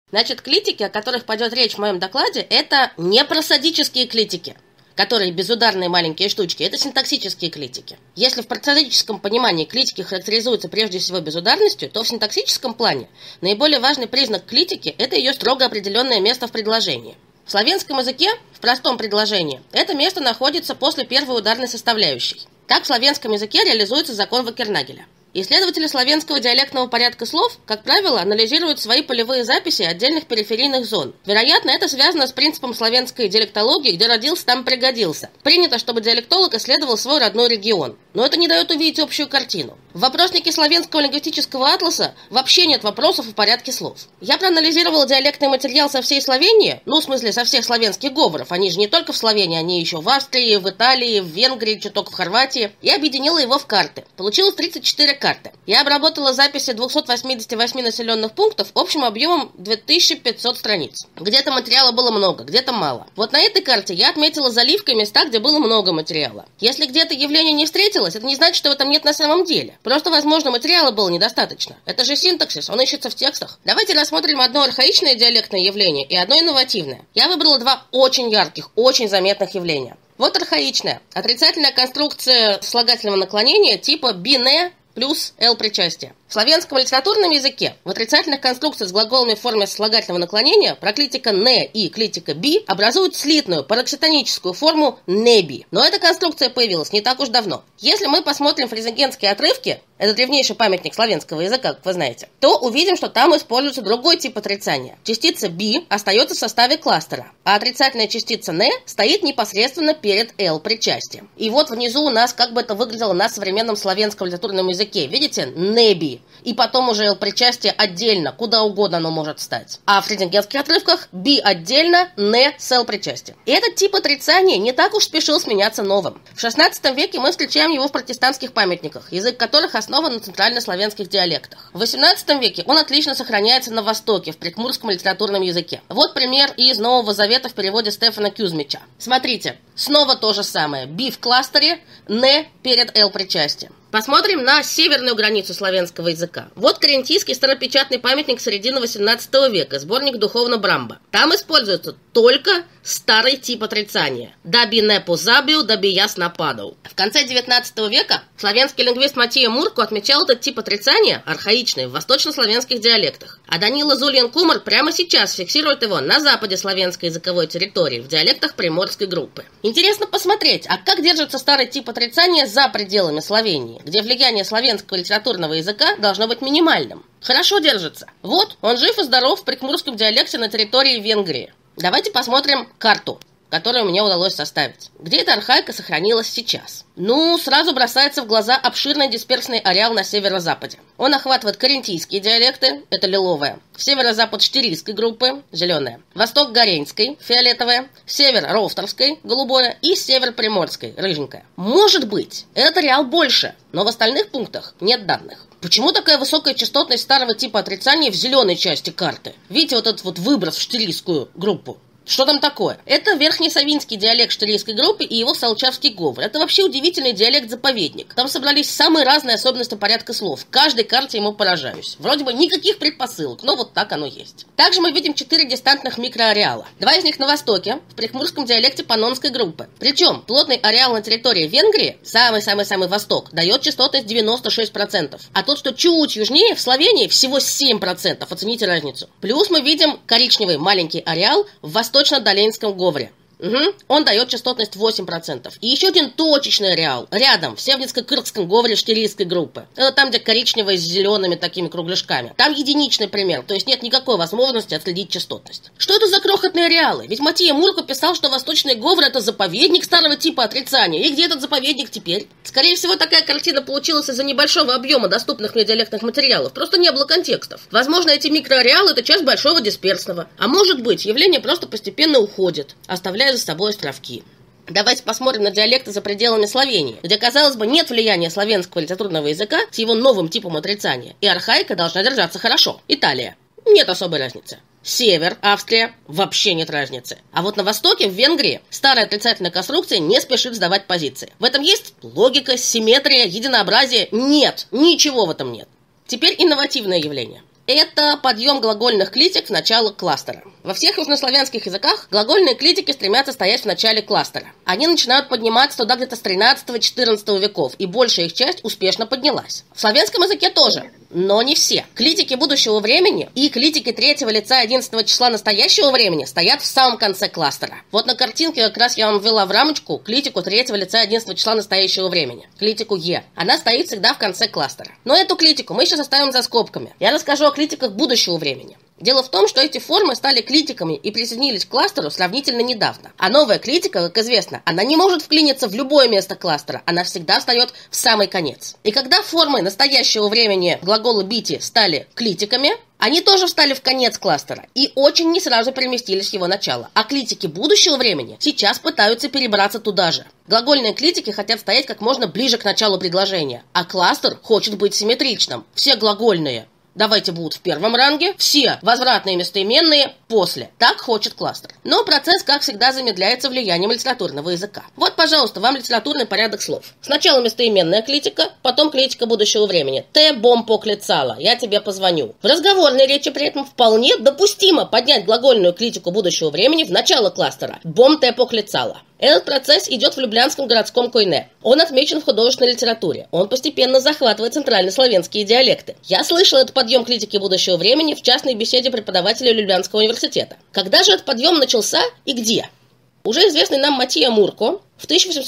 Значит, клитики, о которых пойдет речь в моем докладе, это не просодические клитики, которые безударные маленькие штучки, это синтаксические клитики. Если в просодическом понимании клитики характеризуются прежде всего безударностью, то в синтаксическом плане наиболее важный признак клитики – это ее строго определенное место в предложении. В славянском языке, в простом предложении, это место находится после первой ударной составляющей. Так в славянском языке реализуется закон Вакернагеля. Исследователи славянского диалектного порядка слов, как правило, анализируют свои полевые записи отдельных периферийных зон. Вероятно, это связано с принципом славянской диалектологии, где родился, там пригодился. Принято, чтобы диалектолог исследовал свой родной регион. Но это не дает увидеть общую картину. В вопроснике славянского лингвистического атласа вообще нет вопросов о порядке слов. Я проанализировала диалектный материал со всей Словении, в смысле со всех славянских говоров, они же не только в Словении, они еще в Австрии, в Италии, в Венгрии, чуток в Хорватии, и объединила его в карты. Получилось 34 карты. Я обработала записи 288 населенных пунктов общим объемом 2500 страниц. Где-то материала было много, где-то мало. Вот на этой карте я отметила заливкой места, где было много материала. Если где-то явление не встретилось, это не значит, что в этом нет на самом деле. Просто, возможно, материала было недостаточно. Это же синтаксис, он ищется в текстах. Давайте рассмотрим одно архаичное диалектное явление и одно инновативное. Я выбрала два очень ярких, очень заметных явления. Вот архаичное. Отрицательная конструкция слагательного наклонения типа «бине» плюс «л» причастие. В славянском литературном языке в отрицательных конструкциях с глаголами в форме слагательного наклонения проклитика «не» и клитика «би» образуют слитную парокситоническую форму «неби». Но эта конструкция появилась не так уж давно. Если мы посмотрим фрезенгенские отрывки, это древнейший памятник славянского языка, как вы знаете, то увидим, что там используется другой тип отрицания. Частица «би» остается в составе кластера, а отрицательная частица «не» стоит непосредственно перед «л» причастием. И вот внизу у нас как бы это выглядело на современном славянском литературном языке. Видите? «неби». И потом уже причастие отдельно, куда угодно оно может стать. А в фрезенгенских отрывках «би» отдельно, «не» с «л» причастием. И этот тип отрицания не так уж спешил сменяться новым. В XVI веке мы встречаем его в протестантских памятниках, язык которых основан на центральнославянских диалектах. В XVIII веке он отлично сохраняется на Востоке, в прикмурском литературном языке. Вот пример из Нового Завета в переводе Стефана Кюзмича. Смотрите, снова то же самое. «Би» в кластере, «не» перед «л» причастием. Посмотрим на северную границу славянского языка. Вот карентийский старопечатный памятник середины XVIII века, сборник Духовно Брамба. Там используется только старый тип отрицания. «Даби не позабил, даби яс нападал». В конце XIX века славянский лингвист Матия Мурко отмечал этот тип отрицания, архаичный, в восточнославянских диалектах. А Данила Зульян-Кумар прямо сейчас фиксирует его на западе славянской языковой территории, в диалектах приморской группы. Интересно посмотреть, а как держится старый тип отрицания за пределами Словении, где влияние славянского литературного языка должно быть минимальным. Хорошо держится. Вот, он жив и здоров в прикмурском диалекте на территории Венгрии. Давайте посмотрим карту, которую мне удалось составить. Где эта архаика сохранилась сейчас? Сразу бросается в глаза обширный дисперсный ареал на северо-западе. Он охватывает карентийские диалекты, это лиловое, северо-запад штирийской группы, зеленое, восток горенской, фиолетовое, север ровторской, голубое и север приморской, рыженькое. Может быть, этот ареал больше, но в остальных пунктах нет данных. Почему такая высокая частотность старого типа отрицания в зеленой части карты? Видите вот этот вот выброс в штирийскую группу? Что там такое? Это верхнесавинский диалект штирийской группы и его салчавский говор. Это вообще удивительный диалект-заповедник. Там собрались самые разные особенности порядка слов. В каждой карте ему поражаюсь. Вроде бы никаких предпосылок, но вот так оно есть. Также мы видим 4 дистантных микроареала. 2 из них на востоке, в прикмурском диалекте паннонской группы. Причем плотный ареал на территории Венгрии, самый-самый-самый восток, дает частотность 96%. А тот, что чуть южнее, в Словении, всего 7%. Оцените разницу. Плюс мы видим коричневый маленький ареал в восточно-долинском говоре. Он дает частотность 8%. И еще один точечный ареал рядом, в севнецко-кыргском говоре штирийской группы. Это там, где коричневый с зелеными такими кругляшками. Там единичный пример, то есть нет никакой возможности отследить частотность. Что это за крохотные ареалы? Ведь Матия Мурко писал, что восточный говор — это заповедник старого типа отрицания. И где этот заповедник теперь? Скорее всего, такая картина получилась из-за небольшого объема доступных мне диалектных материалов. Просто не было контекстов. Возможно, эти микроареалы — это часть большого дисперсного. А может быть, явление просто постепенно уходит, оставляя за собой островки. Давайте посмотрим на диалекты за пределами Словении, где, казалось бы, нет влияния славянского литературного языка с его новым типом отрицания, и архаика должна держаться хорошо. Италия. Нет особой разницы. Север, Австрия, вообще нет разницы. А вот на востоке, в Венгрии, старая отрицательная конструкция не спешит сдавать позиции. В этом есть логика, симметрия, единообразие? Нет, ничего в этом нет. Теперь инновативное явление. это подъем глагольных клитик в начало кластера. Во всех южнославянских языках глагольные клитики стремятся стоять в начале кластера. Они начинают подниматься туда где-то с 13-14 веков, и большая их часть успешно поднялась. В славянском языке тоже, но не все. Клитики будущего времени и клитики третьего лица 11 числа настоящего времени стоят в самом конце кластера. Вот на картинке как раз я вам ввела в рамочку клитику третьего лица 11 числа настоящего времени. Клитику Е. Она стоит всегда в конце кластера. Но эту клитику мы сейчас оставим за скобками. Я расскажу о клитиках будущего времени. Дело в том, что эти формы стали клитиками и присоединились к кластеру сравнительно недавно. А новая клитика, как известно, она не может вклиниться в любое место кластера, она всегда встает в самый конец. И когда формы настоящего времени глагола бити стали клитиками, они тоже встали в конец кластера и очень не сразу переместились в его начало. А клитики будущего времени сейчас пытаются перебраться туда же. Глагольные клитики хотят стоять как можно ближе к началу предложения, а кластер хочет быть симметричным. Все глагольные давайте будут в первом ранге, все возвратные местоименные после. Так хочет кластер. Но процесс, как всегда, замедляется влиянием литературного языка. Вот, пожалуйста, вам литературный порядок слов. Сначала местоименная клитика, потом клитика будущего времени. Те бом поклицала, я тебе позвоню. В разговорной речи при этом вполне допустимо поднять глагольную клитику будущего времени в начало кластера. Бом те поклицала. Этот процесс идет в Люблянском городском койне. Он отмечен в художественной литературе. Он постепенно захватывает центральнославянские диалекты. Я слышал этот подъем клитики будущего времени в частной беседе преподавателя Люблянского университета. Когда же этот подъем начался и где? Уже известный нам Матия Мурко в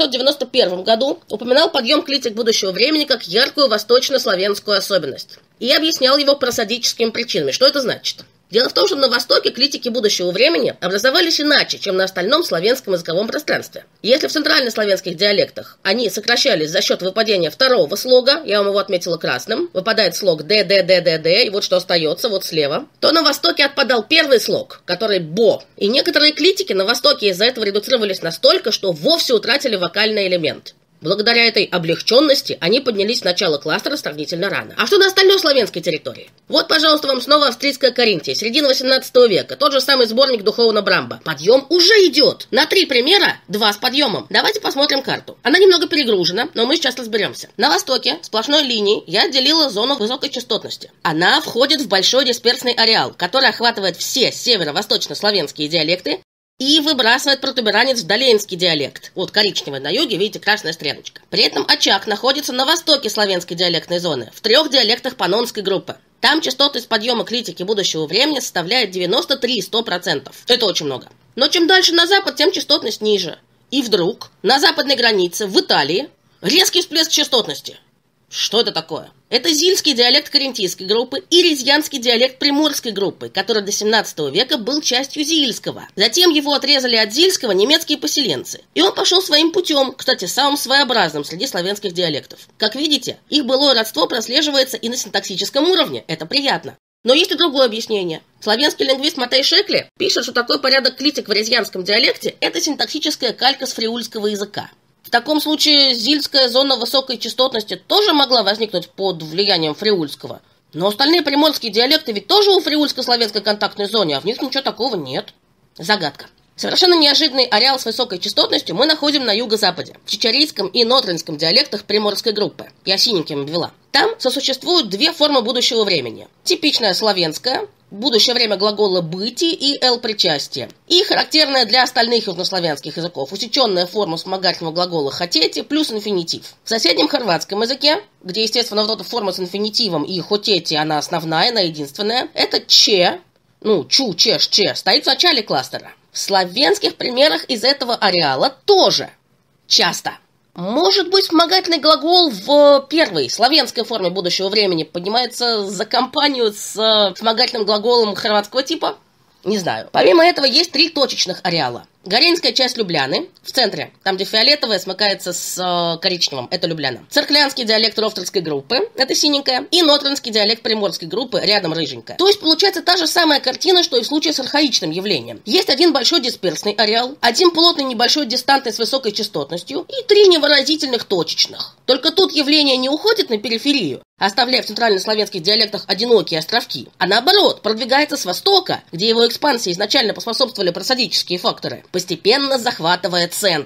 1891 году упоминал подъем клитик будущего времени как яркую восточнославянскую особенность. И объяснял его просодическими причинами. Что это значит? Дело в том, что на Востоке клитики будущего времени образовались иначе, чем на остальном славянском языковом пространстве. Если в центральнославянских диалектах они сокращались за счет выпадения второго слога, я вам его отметила красным, выпадает слог д, д, д, д, д, и вот что остается, вот слева, то на Востоке отпадал первый слог, который бо. И некоторые клитики на Востоке из-за этого редуцировались настолько, что вовсе утратили вокальный элемент. Благодаря этой облегченности они поднялись в начало кластера сравнительно рано. А что на остальной славянской территории? Вот, пожалуйста, вам снова австрийская Каринтия, середина 18 века, тот же самый сборник Духовного Брамба. Подъем уже идет. На 3 примера 2 с подъемом. Давайте посмотрим карту. Она немного перегружена, но мы сейчас разберемся. На востоке сплошной линией я отделила зону высокой частотности. Она входит в большой дисперсный ареал, который охватывает все северо-восточно-славянские диалекты и выбрасывает протуберанец в долейнский диалект. Вот коричневый на юге, видите, красная стрелочка. При этом очаг находится на востоке славянской диалектной зоны, в 3 диалектах паннонской группы. Там частотность подъема клитики будущего времени составляет 93-100%. Это очень много. Но чем дальше на запад, тем частотность ниже. И вдруг на западной границе, в Италии, резкий всплеск частотности. Что это такое? Это зильский диалект каринтийской группы и рязьянский диалект приморской группы, который до 17 века был частью зильского. Затем его отрезали от зильского немецкие поселенцы. И он пошел своим путем, кстати, самым своеобразным среди славянских диалектов. Как видите, их былое родство прослеживается и на синтаксическом уровне. Это приятно. Но есть и другое объяснение. Славянский лингвист Матей Шекли пишет, что такой порядок клитик в рязьянском диалекте – это синтаксическая калька с фриульского языка. В таком случае зильская зона высокой частотности тоже могла возникнуть под влиянием фриульского. Но остальные приморские диалекты ведь тоже у фриульско-славянской контактной зоны, а в них ничего такого нет. Загадка. Совершенно неожиданный ареал с высокой частотностью мы находим на юго-западе, в чичарийском и нотринском диалектах приморской группы. Я синеньким обвела. Там сосуществуют 2 формы будущего времени. Типичная славянская, будущее время глагола «быти» и «эл-причастие». И характерная для остальных южнославянских языков усеченная форма вспомогательного глагола «хотети» плюс инфинитив. В соседнем хорватском языке, где, естественно, вот эта форма с инфинитивом и «хотети» она основная, она единственная, это «че», «чу», «чеш», «че» стоит в начале кластера. В славянских примерах из этого ареала тоже часто. Может быть, вспомогательный глагол в первой славянской форме будущего времени поднимается за компанию с вспомогательным глаголом хорватского типа? Не знаю. Помимо этого есть 3 точечных ареала. Горенская часть Любляны в центре, там где фиолетовая смыкается с коричневым, это Любляна. Церклянский диалект Ровторской группы, это синенькая. И Нотринский диалект Приморской группы, рядом рыженькая. То есть получается та же самая картина, что и в случае с архаичным явлением. Есть один большой дисперсный ареал, один плотный небольшой дистантный с высокой частотностью и 3 невыразительных точечных. Только тут явление не уходит на периферию, оставляя в центральнославянских диалектах одинокие островки, а наоборот, продвигается с востока, где его экспансии изначально поспособствовали просодические факторы, постепенно захватывая центр.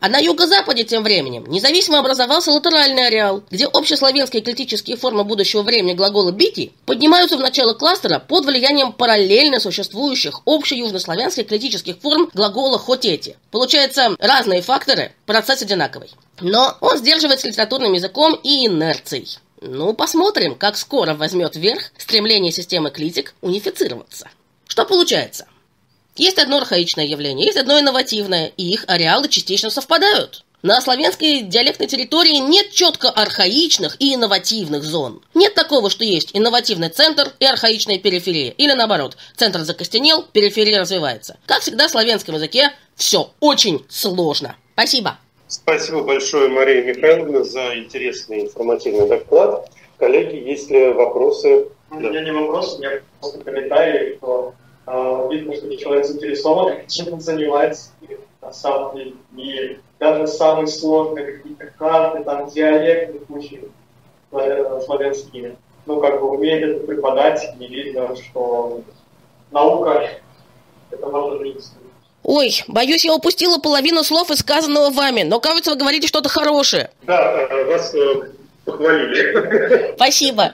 А на юго-западе тем временем независимо образовался латеральный ареал, где общеславянские клетические формы будущего времени глагола «бити» поднимаются в начало кластера под влиянием параллельно существующих общеюжнославянских клетических форм глагола «хотети». Получается, разные факторы, процесс одинаковый. Но он сдерживается литературным языком и инерцией. Ну, посмотрим, как скоро возьмет верх стремление системы клитик унифицироваться. Что получается? Есть одно архаичное явление, есть одно инновативное, и их ареалы частично совпадают. На славянской диалектной территории нет четко архаичных и инновативных зон. Нет такого, что есть инновативный центр и архаичная периферия. Или наоборот, центр закостенел, периферия развивается. Как всегда в славянском языке все очень сложно. Спасибо. Спасибо большое, Мария Михайловна, за интересный информативный доклад. Коллеги, есть ли вопросы? У меня не вопрос, у меня просто комментарий, что видно, что человек заинтересован, чем он занимается, и даже самые сложные какие-то карты, там диалекты, кучи славянские, умеет это преподать, и видно, что наука это может быть. Ой, боюсь, я упустила половину слов из сказанного вами, но, кажется, вы говорите что-то хорошее. Да, вас похвалили. Спасибо.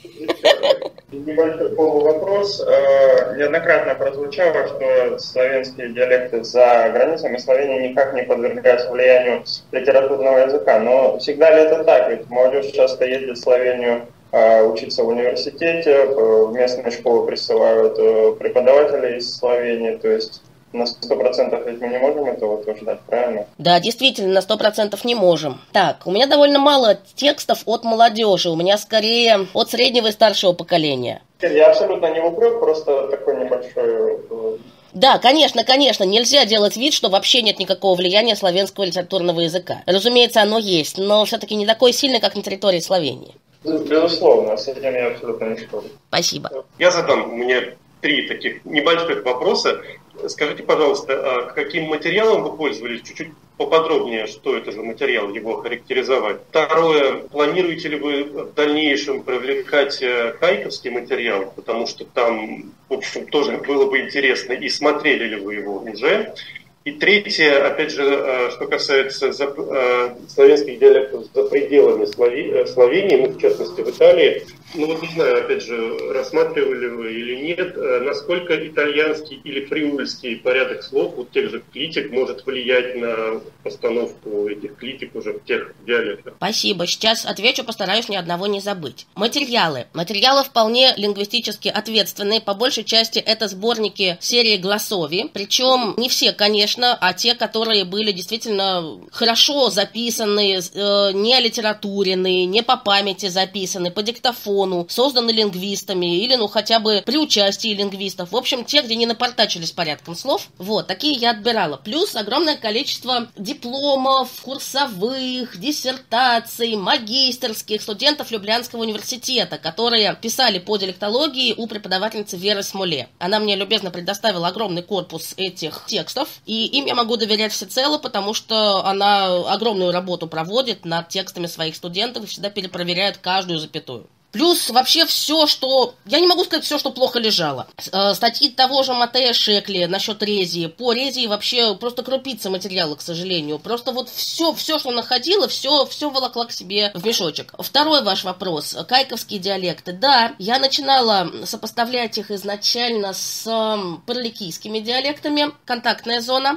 Небольшой полувопрос. Неоднократно прозвучало, что славянские диалекты за границами Словении никак не подвергаются влиянию литературного языка. Но всегда ли это так? Ведь молодежь часто ездит в Словению учиться в университете, в местные школы присылают преподавателей из Словении, то есть на 100% ведь мы не можем этого утверждать, правильно? Да, действительно, на 100% не можем. Так, у меня довольно мало текстов от молодежи, у меня скорее от среднего и старшего поколения. Я абсолютно не в упрек, просто такой небольшой... Да, конечно, нельзя делать вид, что вообще нет никакого влияния славянского литературного языка. Разумеется, оно есть, но все-таки не такое сильное, как на территории Словении. Безусловно, с этим я абсолютно не спорю. Спасибо. Я задам, у меня 3 таких небольших вопроса. Скажите, пожалуйста, каким материалом вы пользовались? Чуть-чуть поподробнее, что это за материал, его характеризовать. Второе, планируете ли вы в дальнейшем привлекать хайковский материал? Потому что там, в общем, тоже было бы интересно, и смотрели ли вы его уже. И третье, опять же, что касается славянских диалектов за пределами Словении, в частности в Италии, не знаю, опять же, рассматривали вы или нет, насколько итальянский или фриульский порядок слов, вот тех же клитик, может влиять на постановку этих клитик уже в тех диалектах. Спасибо. Сейчас отвечу, постараюсь ни одного не забыть. Материалы. Материалы вполне лингвистически ответственные. По большей части это сборники серии Гласови. Причем не все, конечно, а те, которые были действительно хорошо записаны, не олитературены, не по памяти записаны, по диктофону, созданы лингвистами или, хотя бы при участии лингвистов. В общем, те, где не напортачились порядком слов. Вот, такие я отбирала. Плюс огромное количество дипломов, курсовых, диссертаций, магистерских студентов Люблянского университета, которые писали по диалектологии у преподавательницы Веры Смоле. Она мне любезно предоставила огромный корпус этих текстов, и им я могу доверять всецело, потому что она огромную работу проводит над текстами своих студентов и всегда перепроверяет каждую запятую. Плюс вообще все, что... Я не могу сказать все, что плохо лежало. Статьи того же Матея Шекли насчет Резии. По Резии вообще просто крупица материала, к сожалению. Просто вот все, что находила, все волокла к себе в мешочек. Второй ваш вопрос. Кайковские диалекты. Да, я начинала сопоставлять их изначально с парликийскими диалектами. Контактная зона.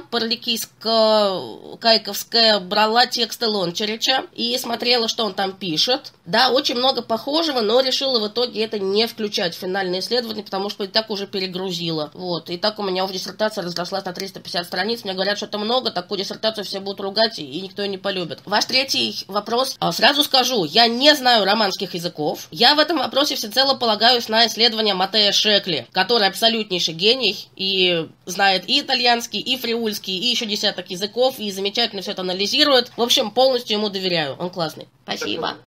Парликийско-кайковская брала тексты Лончарича и смотрела, что он там пишет. Да, очень много похожего, но решила в итоге это не включать в финальное исследование, потому что и так уже перегрузила. Вот. И так у меня уже диссертация разрослась на 350 страниц. Мне говорят, что это много, такую диссертацию все будут ругать, и никто ее не полюбит. Ваш третий вопрос. Сразу скажу, я не знаю романских языков. Я в этом вопросе всецело полагаюсь на исследования Матея Шекли, который абсолютнейший гений и знает и итальянский, и фриульский, и еще десяток языков, и замечательно все это анализирует. В общем, полностью ему доверяю. Он классный. Спасибо.